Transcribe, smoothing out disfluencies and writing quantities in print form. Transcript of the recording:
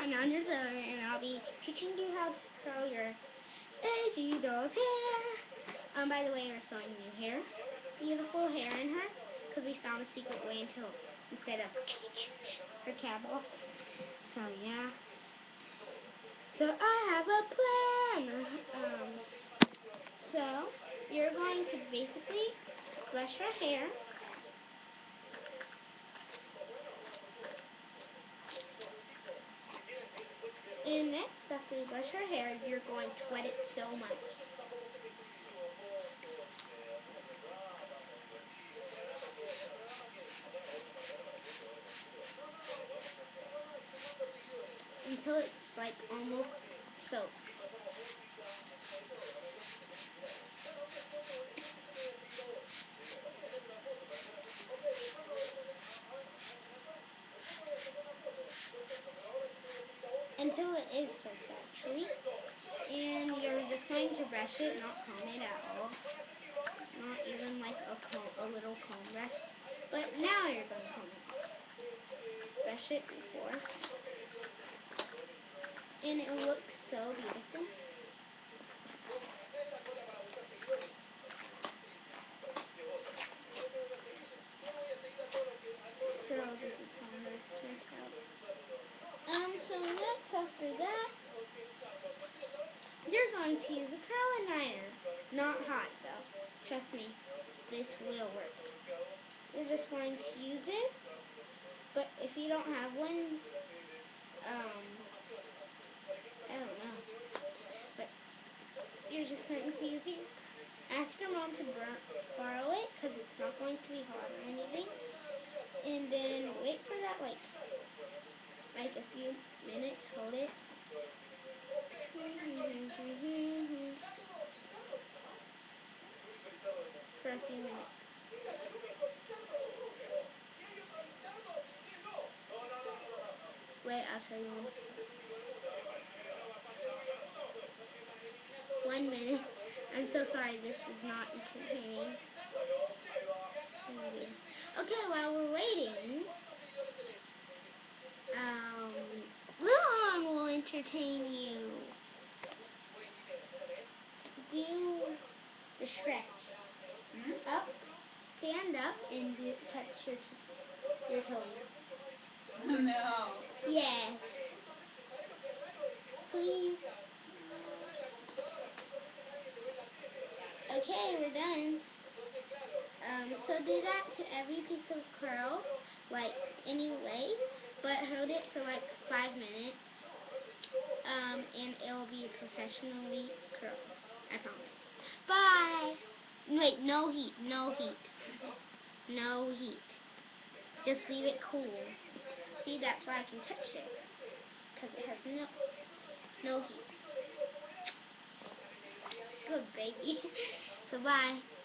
900, and I'll be teaching you how to curl your Daisy Doll's hair. By the way, we're sewing new hair, beautiful hair in her, because we found a secret way instead of her cap off. So yeah. So I have a plan. So you're going to basically brush her hair. And next, after you brush her hair, you're going to wet it so much. Until it's like almost soaked. Until it is soaked, actually. And you're just going to brush it, not comb it at all. Not even like a little comb brush. But now you're going to comb it. Brush it before. And it looks so beautiful. So this is how hers turned out. So next after that, you're going to use a curling iron. Not hot though. Trust me, this will work. You're just going to use this, but if you don't have one, I don't know. But you're just going to use it. Ask your mom to borrow it, because it's not going to be hot or anything. And then wait for that like a few minutes. Hold it. For a few minutes. Wait, I'll show you this. 1 minute. I'm so sorry, this is not entertaining. Okay, while we're waiting, Leon will entertain you. Do the stretch. Up, stand up, and touch your toes. No. Yes. Please. Okay, we're done. So do that to every piece of curl, like anyway, but hold it for like 5 minutes, and it'll be professionally curled. I promise. Bye. Wait, no heat, no heat, no heat. Just leave it cool. See, that's why I can touch it, because it has no heat. Good baby. So bye.